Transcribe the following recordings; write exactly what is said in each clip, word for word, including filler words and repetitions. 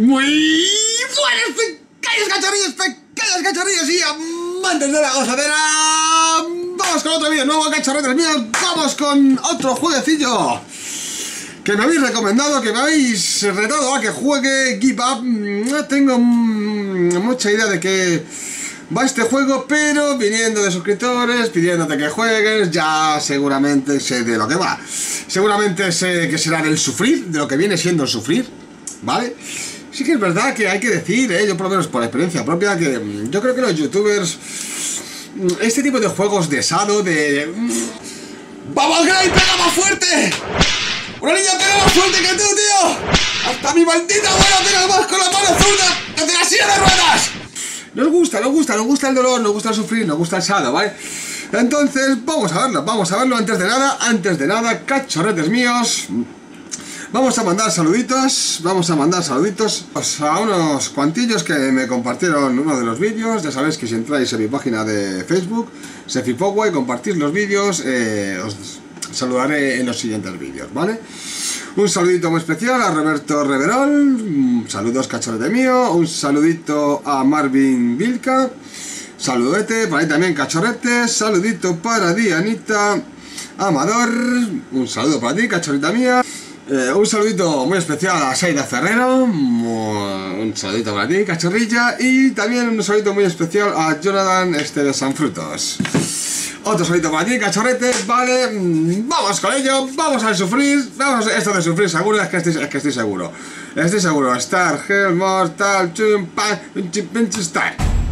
Muy buenas, pequeños cachorrillos, pequeños cachorrillos y amantes de la gozadera. Vamos con otro vídeo nuevo, cachorretes míos. Vamos con otro jueguecillo que me habéis recomendado, que me habéis retado a que juegue. Give Up. No tengo mucha idea de que va este juego, pero viniendo de suscriptores, pidiéndote que juegues, ya seguramente sé de lo que va. Seguramente sé que será del sufrir, de lo que viene siendo el sufrir, ¿vale? Sí que es verdad que hay que decir, ¿eh? Yo por lo menos por experiencia propia, que yo creo que los youtubers, este tipo de juegos de sado, de... ¡Vamos, Gray, pega más fuerte! ¡Una niña pega más fuerte que tú, tío! ¡Hasta mi maldita abuela pega más con la mano zurda desde la silla de ruedas! Nos gusta, nos gusta, nos gusta el dolor, nos gusta el sufrir, nos gusta el sado, ¿vale? Entonces, vamos a verlo, vamos a verlo antes de nada, antes de nada, cachorretes míos. Vamos a mandar saluditos, vamos a mandar saluditos a unos cuantillos que me compartieron uno de los vídeos. Ya sabéis que si entráis en mi página de Facebook, Sefipogua, y compartís los vídeos, eh, os saludaré en los siguientes vídeos, ¿vale? Un saludito muy especial a Roberto Reverol, saludos cachorrete mío, un saludito a Marvin Vilca, saludete, por ahí también cachorretes, saludito para Dianita Amador, un saludo para ti, cachorrita mía. Eh, un saludito muy especial a Saida Ferrero, un saludito para ti, cachorrilla, y también un saludito muy especial a Jonathan este de Sanfrutos. Otro saludito para ti, cachorrete, vale, vamos con ello, vamos a sufrir, vamos a esto de sufrir seguro, es que estoy, es que estoy seguro, estoy seguro, Star, Hell, Mortal, Chimpan, Star.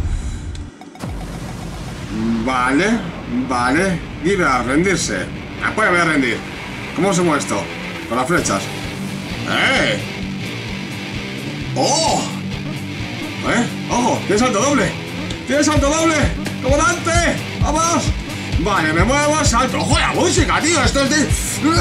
Vale, vale, Give a rendirse, después me voy a rendir. ¿Cómo sumo esto? Con las flechas. ¡Eh! ¡Oh! ¿Eh? ¡Ojo! ¡Tiene salto doble! ¡Tiene salto doble! ¡Comandante! ¡Vamos! Vale, me muevo, salto. ¡Ojo la música, tío! Esto es de...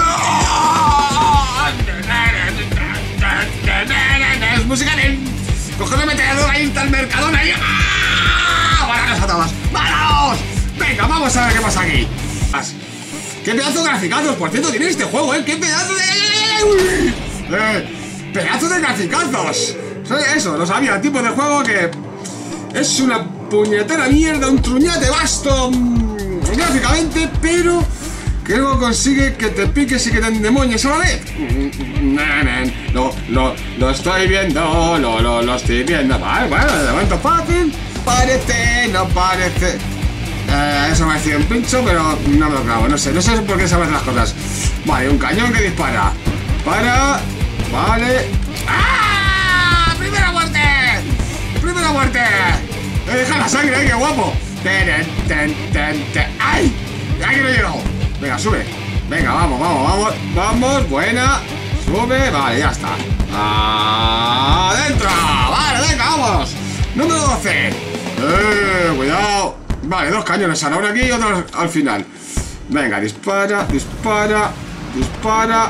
¡Es música de... ¡Coger meteadora y tal mercadona! ¡Y... ¡ah! ¡Vámonos a todos! ¡Vámonos! Venga, vamos a ver qué pasa aquí. ¡Qué pedazo de graficazos! Por cierto, tiene este juego, ¿eh? ¡Qué pedazo de... Eh, ¡pedazo de graficazos! Eso, lo sabía, el tipo de juego que... es una puñetera mierda, un truñate vasto gráficamente, pero que luego consigue que te piques y que te endemonies a la vez. Lo, lo, lo estoy viendo, lo, lo, lo estoy viendo. Vale, bueno, de momento fácil. Parece, no parece... Eh, eso me ha sido un pincho, pero no me lo clavo, no sé, no sé por qué sabes las cosas. Vale, un cañón que dispara. Para, vale. ¡Ah! ¡Primera muerte! ¡Primera muerte! ¡Me deja la sangre ahí, qué guapo! Ten, ten, ten, ten. ¡Ay! ¡Ay, que no he llegado! Venga, sube. Venga, vamos, vamos, vamos. Vamos, buena. Sube, vale, ya está. ¡Adentro! Vale, venga, vamos. Número doce. Eh, cuidado. Vale, dos cañones ahora aquí y otros al final. Venga, dispara, dispara, dispara.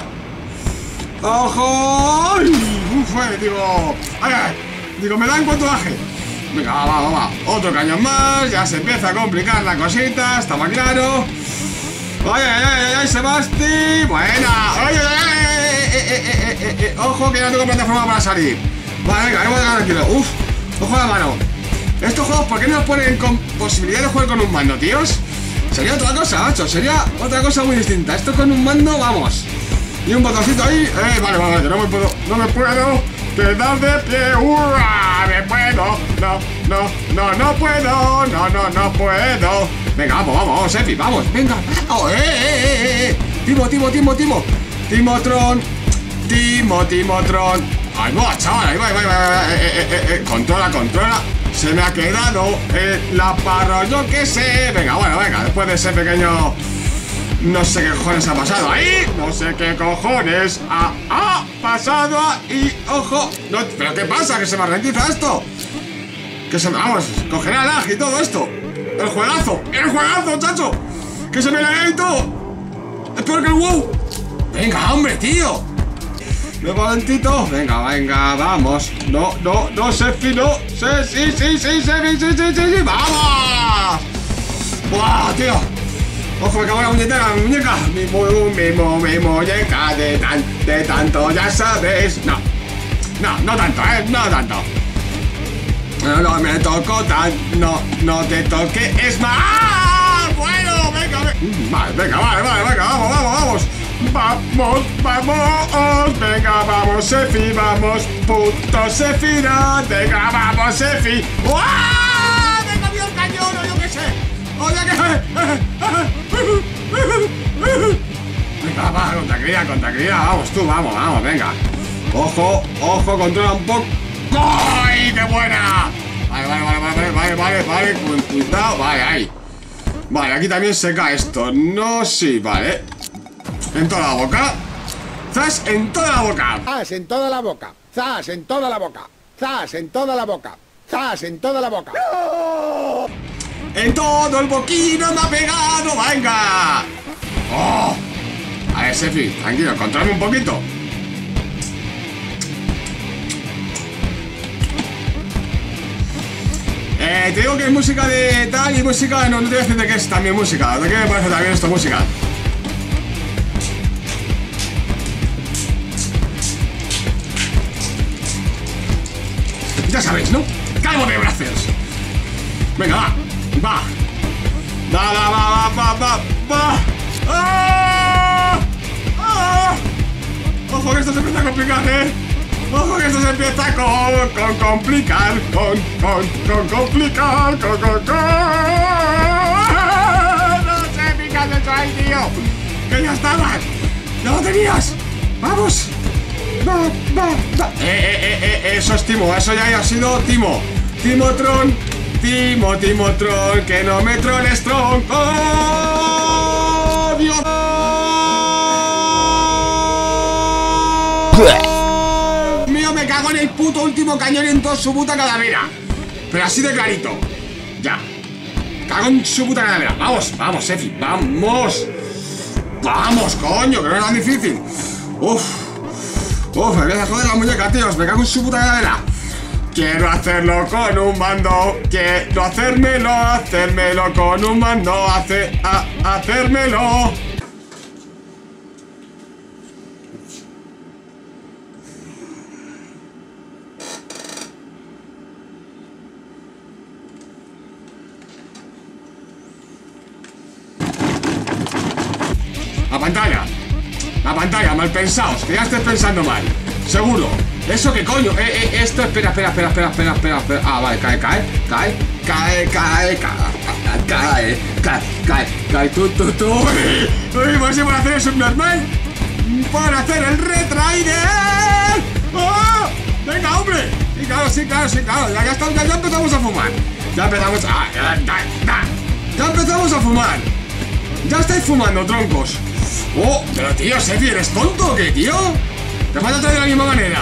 ¡Ojo! ¡Ay! ¡Uf! Eh, digo... ¡Ay, ay! Digo, me dan cuánto baje. Venga, va, va, va. Otro cañón más. Ya se empieza a complicar la cosita. Estaba claro. ¡Ay, ay, ay, ay, Sebasti! ¡Buena! ¡Ay, ay, ay! Eh, eh, eh, eh, eh. ¡Ojo, que no tengo plataforma para salir! Vale, venga, vamos a ganar tranquilo. ¡Uf! ¡Ojo a la mano! Estos juegos, ¿por qué no nos ponen con posibilidad de jugar con un mando, tíos? Sería otra cosa, macho, sería otra cosa muy distinta. Esto con un mando, vamos. Y un botoncito ahí. Eh, vale, vale, que no me puedo, no me puedo quedar de pie. ¡Hurra! Me puedo. No, no, no, no puedo. No, no, no puedo. Venga, vamos, vamos, vamos, Epi, vamos. Venga, vamos. Eh, eh, eh, eh. Timo, Timo, Timo, Timo. Timotron. Timo, Timotron. Ahí va, chaval, ahí va, ahí va, ahí va. Eh, eh, eh, eh. Controla, controla. Se me ha quedado en la parra, yo qué sé. Venga, bueno, venga, después de ese pequeño... no sé qué cojones ha pasado ahí. No sé qué cojones ha, ha pasado ahí. Ojo. No, ¿pero qué pasa? ¿Que se me ralentiza esto? Que se me... vamos, cogerá lag y todo esto. El juegazo, el juegazo, chacho. Que se me laguea y todo. Es peor que el WoW. Venga, hombre, tío. Luego lentito, venga, venga, vamos. No, no, no, Sefi, no. Sí, sí, sí, sí, Sefi, sí, sí, sí, sí, vamos. ¡Buah, tío! Ojo, me cago en la muñeca, mi muñeca. Mi, mi, mi, mi muñeca de, tan, de tanto, ya sabes. No. No, no tanto, ¿eh? No tanto. No, no me tocó tan... No, no te toque. Es más... Bueno, venga, venga. Vale, venga, vale, vale, venga, vamos, vamos, vamos. Vamos, vamos. Venga, vamos, Sefi, vamos. Puto Sefi, no. Venga, vamos, Sefi. ¡Uah! Venga, vio el cañón, o yo qué sé. O ya que... Venga, va, con tranquilidad, con tranquilidad. Vamos tú, vamos, vamos, venga. Ojo, ojo, controla un poco. ¡Ay, qué buena! Vale, vale, vale, vale, vale, vale, vale, con cuidado, vale, ahí. Vale, aquí también seca esto. No, sí, vale. En toda la boca. ¡Zas! En toda la boca. ¡Zas! En toda la boca. ¡Zas! En toda la boca. ¡Zas! En toda la boca. ¡Zas! En toda la boca. ¡No! En todo el boquino me ha pegado, venga. ¡Oh! A ver, Sefi, tranquilo, controlame un poquito. Eh, te digo que es música de tal y música... No, no te voy a decir de qué es también música. ¿De qué me parece también esto música? Ya sabéis, ¿no? Calvo de brazos. Venga, va. Va. Va, va, va, va, va, va. ¡Ah! ¡Ah! Ojo que esto se empieza a complicar, ¿eh? Ojo que esto se empieza con, con complicar, con, con, con complicar, con, con, con... No sé, fíjate eso ahí, tío. Que ya estabas. Ya lo tenías. Vamos. Va, va, va. Eh, eh, eh, eh, eso es Timo, eso ya ha sido Timo. Timotron, Timo, Timotron, que no me troles, tronco. ¡Oh, Dios! Mío, me cago en el puto último cañón en toda su puta calavera. Pero así de clarito. Ya. Cago en su puta calavera. Vamos, vamos, Sefi, vamos. Vamos, coño, que no es tan difícil. Uf. Uf, me voy a joder la muñeca, tíos. Me cago en su puta calavera. Quiero hacerlo con un mando. Quiero hacérmelo, hacérmelo con un mando. Hace, a, hacérmelo. La pantalla. La pantalla, mal pensados. Que ya estés pensando mal. Seguro. ¿Eso qué coño? Eh, eh, esto, espera, espera, espera, espera, espera, espera, espera. Ah, vale, cae, cae, cae, cae, cae, cae, cae, cae, cae, cae, tú, tú, tú. Uy, pues por hacer el subnormal. Por hacer el retraider. ¡Oh! Venga, hombre. Sí, claro, sí, claro, sí, claro. Ya, ya, estamos, ya, ya empezamos a fumar. Ya empezamos a... Ya, ya, ya. Ya empezamos a fumar. Ya estáis fumando, troncos. Oh, pero tío, Sefi, ¿eres tonto o qué, tío? Te vas a traer de la misma manera.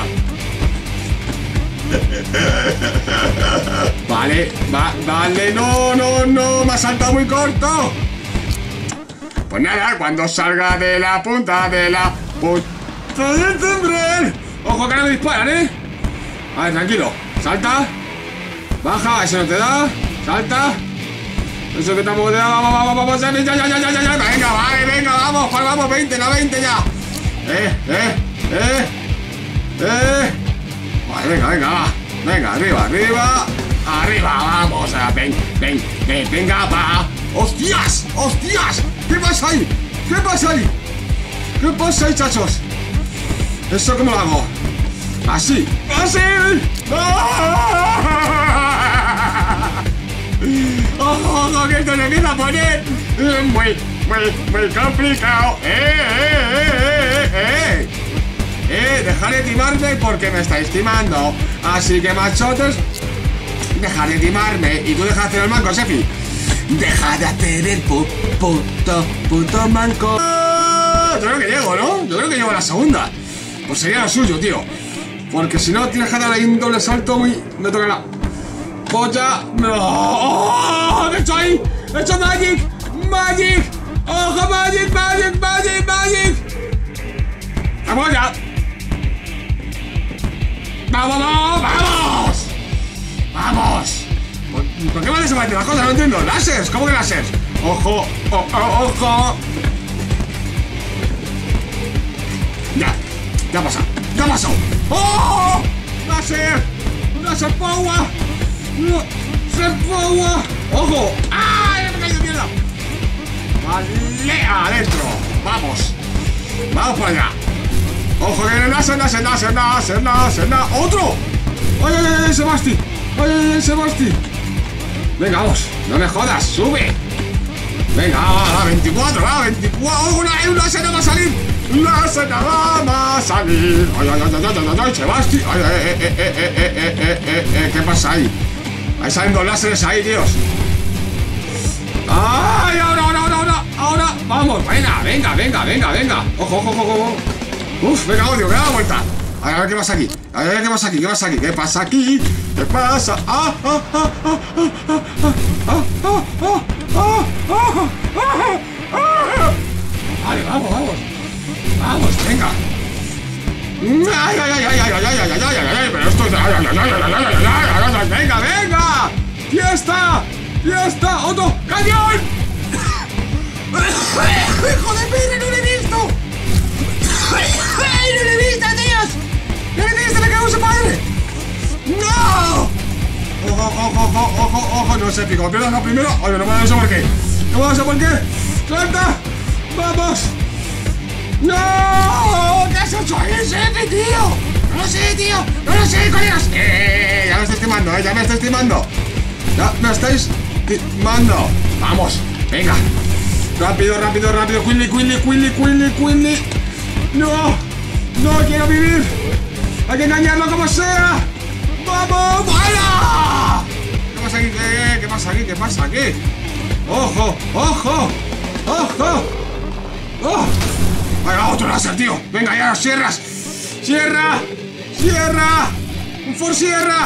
Vale, va, vale, no, no, no, me ha saltado muy corto. Pues nada, cuando salga de la punta de la punta del timbre. Ojo que no me disparan, ¿eh? A ver, tranquilo, salta. Baja, ese no te da. Salta. Eso que tampoco te da, vamos, vamos, vamos, ya, ya, ya, ya, ya, ya. Venga, vale, venga, vamos, Juan, vamos, veinte, la veinte ya. Eh, eh, eh, eh. Vale, venga, venga, va. Venga, arriba, arriba. Arriba, vamos, ven, ven, ven, venga, va. ¡Hostias! ¡Hostias! ¿Qué pasa ahí? ¿Qué pasa ahí? ¿Qué pasa ahí, chachos? ¿Eso cómo lo hago? Así, así. ¡Oh! ¡Ojo, ojo, que esto se empieza a poner muy, muy, muy complicado! ¡Eh, eh, eh, eh, eh! ¡Eh, dejad de timarme porque me estáis timando! Así que, machotes, dejad de timarme y tú deja de hacer el manco, Sefi. Deja de hacer el pu puto, puto manco. Yo creo que llego, ¿no? Yo creo que llego a la segunda. Pues sería lo suyo, tío. Porque si no, tienes que dar ahí un doble salto muy... Me toca la... ¡Polla! ¡Oh! ¿Qué he hecho ahí? ¡He hecho Magic! ¡Magic! ¡Ojo, Magic, Magic, Magic, Magic! ¡Vamos ya! ¡Vamos, vamos, vamos! ¡Vamos! ¿Por, ¿por qué me desaparecen las cosas? No entiendo. ¿Láseres? ¿Cómo que láseres? ¡Ojo! ¡Oh, oh, ojo! Ya. Ya ha pasado. Ya ha pasado. ¡Oh! ¡Láser! ¡Láser power! ¡Láser power! ¡Ojo! ¡Ay! ¡Me he caído de mierda! ¡Vale! ¡Adentro! ¡Vamos! ¡Vamos para allá! ¡Ojo! ¡Que láser, láser, láser, láser, láser, láser! ¡Otro! ¡Ay, ay, ay, Sebasti! ¡Ay, ay, ay, Sebasti! Venga, vamos. No me jodas. ¡Sube! Venga, va, va, veinticuatro, va, veinticuatro. ¡Oh, una, una se va a salir! ¡La se va a salir! ¡Ay, ay, ay, ay, ay, ay, Sebasti! ¡Ay, ay, eh, eh, eh, eh, eh, eh, eh, eh! ¿Qué pasa ahí? Ahí salen dos láseres ahí, tíos. ¡Ay, ahora, ahora, ahora, ahora! ¡Ahora! ¡Vamos! ¡Venga, venga, venga, venga, venga! ¡Ojo, ojo, ojo, ojo! ¡Uf, venga, odio, que da la vuelta! A ver, a ver qué pasa aquí. A ver, ¿qué pasa aquí? ¿Qué pasa aquí? ¿Qué pasa aquí? ¿Qué pasa? ¡Ah, ah, ah, ah, ah, ah, ah, ah, ah, ah, ah, ah! Vale, vamos, vamos. Vamos, venga. ¡Ay, ay, ay, ay, ay, ay, ay, ay, ay, ay, ay! Pero esto es... ¡Ay, ay, ay, ay, ay, ay, ay, ay! ¡Venga, venga! ¡Fiesta! ¡Fiesta! ¡Otro cañón! ¡Hijo de perra, no lo he visto! ¡Ay, no lo he visto, tíos! ¡No lo he visto, me cago en su padre! ¡No! ¡Ojo, ojo, ojo, ojo, ojo! No sé, pico, pierdas la primero. Oye, no me sé por qué. No me sé por qué. ¡Suelta! ¡Vamos! ¡No! ¿Qué has hecho ahí, Sepi, tío? No lo sé, tío. No lo sé, colegas. ¡Eh! Ya me estoy estimando, eh. Ya me estoy estimando. Ya me estáis estimando. Vamos, venga. Rápido, rápido, rápido. Quilly, Quilly, Quilly, Quilly, Quilly. ¡No! ¡No quiero vivir! ¡Hay que engañarlo como sea! ¡Vamos! ¡Buena! ¿Qué pasa aquí? ¿Qué, ¿Qué pasa aquí? ¿Qué pasa aquí? ¡Ojo! ¡Ojo! ¡Ojo! ¡Oh! ¡Ahí va otro láser, tío! ¡Venga, ya, sierras! ¡Sierra! ¡Sierra! ¡Un for sierra!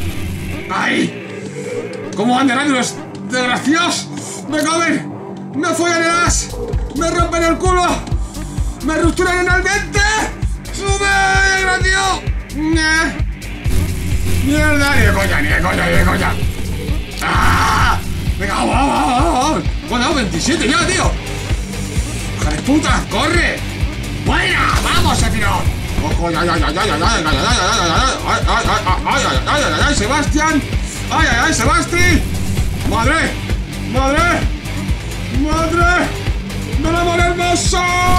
¡Ahí! ¿Cómo van de rápido los desgraciados? ¡Me comen! ¡Me follan el as! ¡Me rompen el culo! ¡Me rupturan en el mente! ¡Sube, desgraciado! ¡Mierda! ¡Ni de coña, ni de coña, ni de coña! ¡Ah! ¡Venga, vamos, vamos, vamos! ¡Bueno, veintisiete ya, tío! ¡Hija de puta! ¡Corre! ¡Buena! ¡Vamos, Sephiroth! ¡Ojo! ¡Ay, ay, ay, ay, ay, ay, ay, ay, ay, ay, ay, ay, ay, ay, Sebastián! ¡Ay, ay, ay, Sebasti! ¡Madre! ¡Madre! ¡Madre! ¡No la amor hermoso!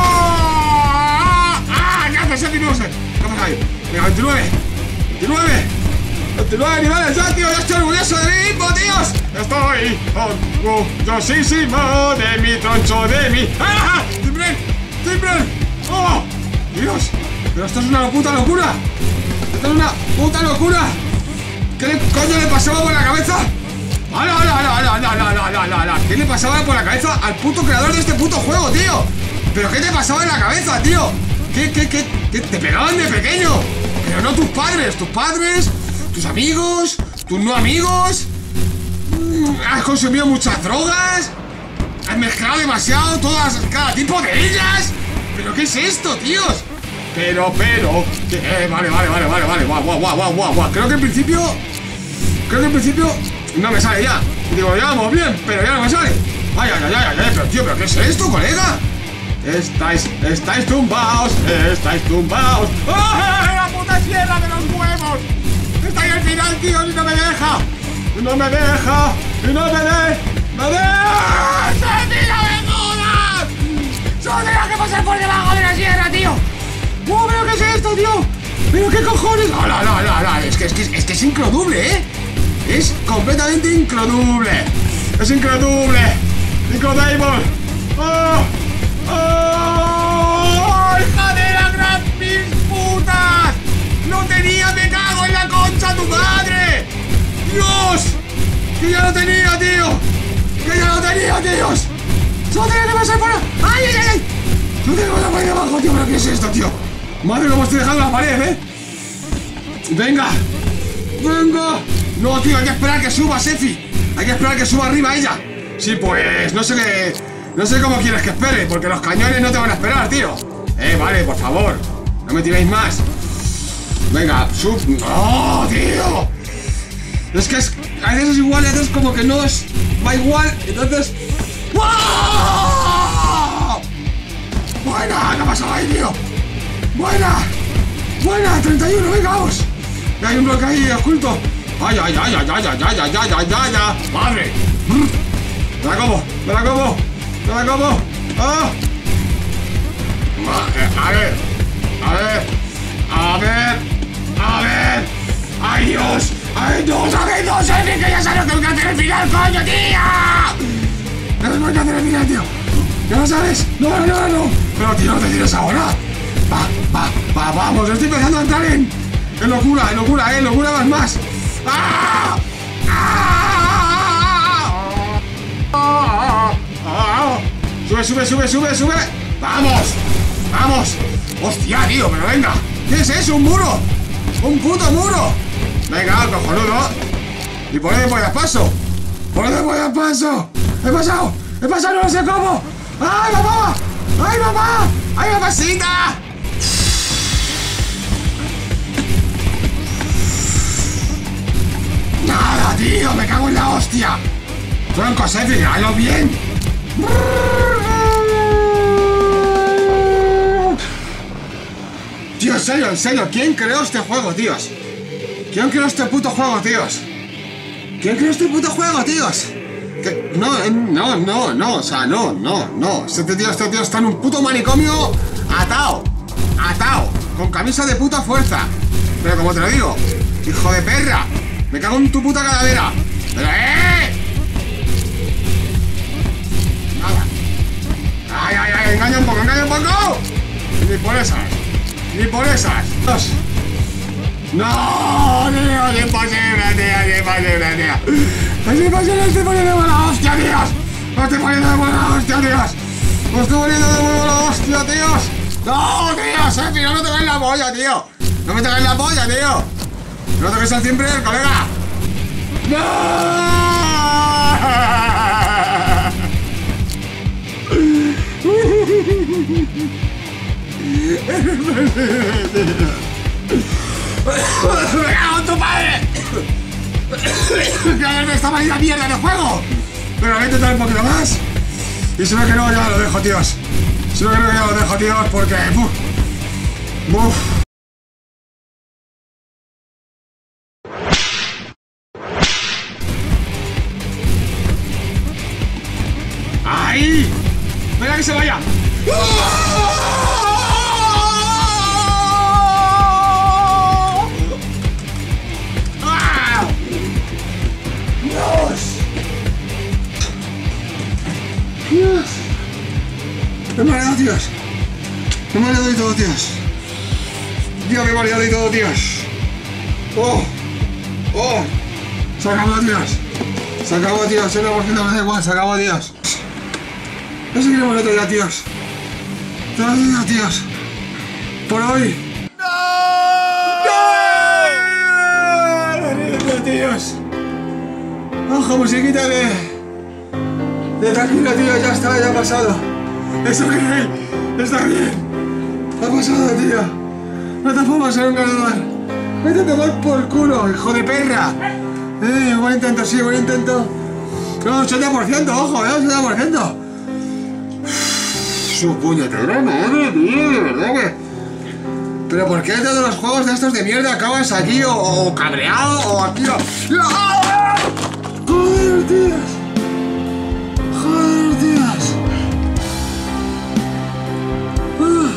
¡Ah! ¿Qué haces, Sepi? No lo sé. ¿Qué pasa ahí? Venga, veintinueve. veintinueve. veintinueve niveles ya, tío. Ya estoy orgulloso de mí mismo, tíos. Estoy orgullosísimo de mi troncho, de mi... ¡Ah! ¡Timbre! ¡Timbre! ¡Oh! ¡Dios! Pero esto es una puta locura. Esto es una puta locura. ¿Qué coño le pasaba por la cabeza? ¡Hala, hala, hala, hala, hala, hala, hala, hala! ¿Qué le pasaba por la cabeza al puto creador de este puto juego, tío? ¿Pero qué te pasaba en la cabeza, tío? ¿Qué, qué, qué, qué te pegaban de pequeño? Pero no tus padres, tus padres, tus amigos, tus no amigos. Has consumido muchas drogas. Has mezclado demasiado todas, cada tipo de ellas. ¿Pero qué es esto, tíos? Pero, pero... Que, eh, vale, vale, vale, vale, vale. Guau, guau, guau, guau, guau, guau. Creo que en principio... Creo que en principio... No me sale ya. Digo, ya vamos bien, pero ya no me sale. Ay, ay, ay, ay, ay, pero tío, ¿pero qué es esto, colega? Estáis, estáis tumbados, estáis tumbados. ¡Ay, la puta sierra de los huevos! Está ahí al final, tío, y no me deja. Y no me deja, y no me de... ¡Me de... ¡Se tira de jodas! ¡Solo tenía que pasar por debajo de la sierra, tío! ¡Oh, pero qué es esto, tío! ¿Pero qué cojones? No, no, no, no, no. Es que es, que, es, que es increíble, ¿eh? Es completamente increíble. Es increíble. Increíble. ¡Oh! ¡Oh! ¡Hija de la gran mil putas! ¡No tenía! ¡Me cago en la concha tu madre! ¡Dios! ¡Que ya lo tenía, tío! ¡Que ya lo tenía, tíos! ¡Solo tenía que pasar por... ¡Ay, ay, ay! ay! ¡No tengo que pasar por ahí abajo, tío! ¿Pero qué es esto, tío? Madre, cómo estoy dejando la pared, ¿eh? ¡Venga! ¡Venga! No, tío, hay que esperar que suba, Sefi. Hay que esperar que suba arriba ella. Sí, pues, no sé qué... No sé cómo quieres que espere, porque los cañones no te van a esperar, tío. Eh, vale, por favor. No me tiréis más. Venga, sub... ¡No, tío! Es que es... A veces es igual, a veces como que no es... Va igual, entonces... ¡Wow! Buena, ¿qué ha pasado ahí, tío? Buena. Buena, treinta y uno, venga, vamos. Hay un bloque ahí oculto. ¡Ay, ay, ay, ay, ay, ay, ay, ay, ay, ay, ay, ay! ¡Madre! ¡Me la como! ¡Me la como! ¡Me la como! ¡Ah! A ver, a ver, a ver, a ver. ¡Ay, Dios! ¡Ay, Dios! ¡A ver, Dios! ¡Ay, que ya sabes lo que tengo que hacer el final, coño, tía! ¡No tengo que hacer el final, tío! ¿Ya lo sabes? ¡No, no, no, no! Pero, tío, no te tires ahora. Va, va, va, vamos. Estoy empezando a entrar en... En locura, en locura, eh, en locura más más. ¡Ah! ¡Ah! ¡Ah! ¡Ah! ¡Sube, sube, sube, sube, sube! ¡Vamos! ¡Vamos! ¡Hostia, tío! ¡Pero venga! ¿Qué es eso? ¡Un muro! ¡Un puto muro! Venga, cojonudo. ¿Y por dónde voy a paso? ¿Por dónde voy a paso? ¡He pasado! ¡He pasado! ¡No lo sé cómo! ¡Ay, mamá! ¡Ay, mamá! ¡Ay, mamacita! ¡Nada, tío! ¡Me cago en la hostia! ¡Tronco, Sefi! ¡Hazlo bien! Tío, en serio, en serio, ¿quién creó este juego, tíos? ¿Quién creó este puto juego, tíos? ¿Quién creó este puto juego, tíos? ¿Qué? No, no, no, no, o sea, no, no, no. Este tío, este tío está en un puto manicomio atado, atado, con camisa de puta fuerza. Pero como te lo digo, hijo de perra, me cago en tu puta calavera. Pero, ¡eh! Nada. ¡Ay, ay, ay! ¡Engaña un poco, engaña un poco! Ni por esas. Ni por esas. Dos. ¡No! ¡Tío! ¡Es imposible, tío! ¡Es imposible, tío! ¡Es imposible! ¡Estoy poniendo de buena hostia, tíos! ¡Me estoy poniendo de buena hostia, tíos! ¡Me estoy poniendo de buena hostia, tíos! ¡No, tío! ¡Sefi! ¡No me toques la polla, tío! ¡No me toques la polla, tío! ¡No toques al siempre, colega! ¡No! ¡Me cago en tu padre! ¡Que me está valiendo mierda de juego! Pero voy a intentar un poquito más. Y si no que no, ya lo dejo, tíos. Si no que no, ya lo dejo, tíos, porque... ¡Uf! ¡Uf! ¡Ahí! ¡Venga que se vaya! Dios. Me he mareado, tíos. Me he mareado y todo, tíos. Dios, me he mareado y todo, tíos. Oh. Oh. Se acabó, tíos. Se acabó, tíos. cien por ciento me da igual. Se acabó, tíos. No seguiremos el otro día, tíos. Todos los días, tíos. Por hoy. ¡No! ¡No! Tíos. Ojo, musiquita de... De tranquilo, tío, ya está, ya ha pasado. Está bien, está bien. Ha pasado, tío. No te puedo ser un ganador. Vete a tomar por culo, hijo de perra. Eh, buen intento, sí, buen intento. No, ochenta por ciento, ojo, eh, ochenta por ciento. Su puñetera madre, tío, de verdad que... Pero ¿por qué todos los juegos de estos de mierda acabas aquí o, o cabreado o aquí o... ¡Ah! ¡Joder, tíos! ¡Joder, tíos! ¡Joder,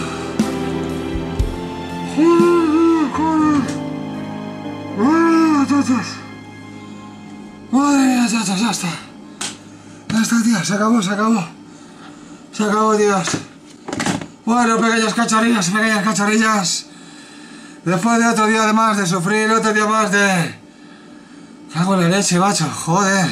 joder! ¡Madre mía, chatos! ¡Madre mía, chatos! Ya está. Ya está, tío. Se acabó, se acabó. Se acabó, tíos. Bueno, pequeñas cacharrillas, pequeñas cacharrillas. Después de otro día de más de sufrir, otro día más de... Cago en la leche, macho. Joder.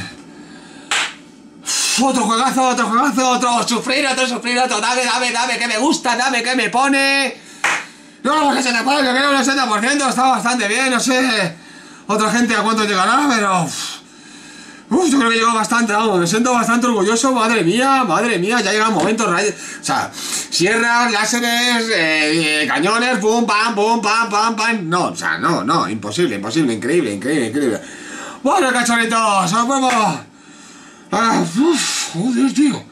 Otro juegazo, otro juegazo, otro sufrir, otro sufrir, otro dame, dame, dame, que me gusta, dame, que me pone. No, no, que se te pone, que no, el ochenta por ciento está bastante bien, no sé. Otra gente a cuánto llegará, pero... Uf, yo creo que llegó bastante, vamos, me siento bastante orgulloso, madre mía, madre mía, ya llega el momento, rayos, o sea, sierras, láseres, eh, cañones, pum, pam, pum, pam, pam, pam, no, o sea, no, no, imposible, imposible, increíble, increíble, increíble. Bueno, cachorritos, nos vemos. Ah, uf, joder, tío.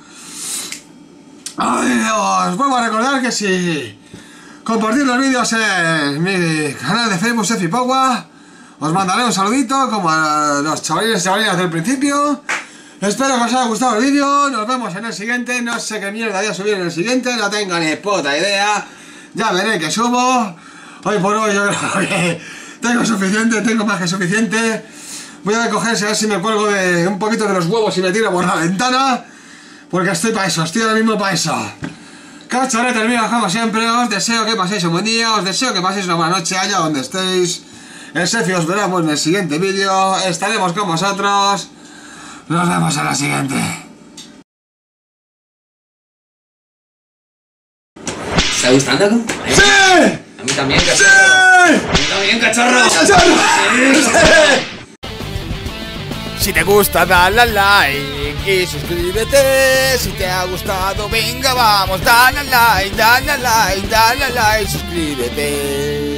Ay, os vuelvo a recordar que si compartir los vídeos en mi canal de Facebook, Sefi Powa, os mandaré un saludito como a los chavalines y chavalinas del principio. Espero que os haya gustado el vídeo. Nos vemos en el siguiente. No sé qué mierda voy a subir en el siguiente. No tengo ni puta idea. Ya veré qué subo. Hoy por hoy yo creo que tengo suficiente, tengo más que suficiente. Voy a coger, a ver si me cuelgo de un poquito de los huevos y me tiro por la ventana. Porque estoy para eso, estoy ahora mismo para eso. Cacharretes míos, como siempre, os deseo que paséis un buen día, os deseo que paséis una buena noche allá donde estéis. El Sefi os veremos en el siguiente vídeo, estaremos con vosotros. Nos vemos en la siguiente. ¿Te está gustando? ¡Sí! A mí también, cachorro. ¡Sí! A mí también, cachorro. ¡Cachorro! Sí, ¡Sí! Si te gusta, dale al like y suscríbete. Si te ha gustado, venga, vamos, dale al like, dale al like, dale al like, suscríbete.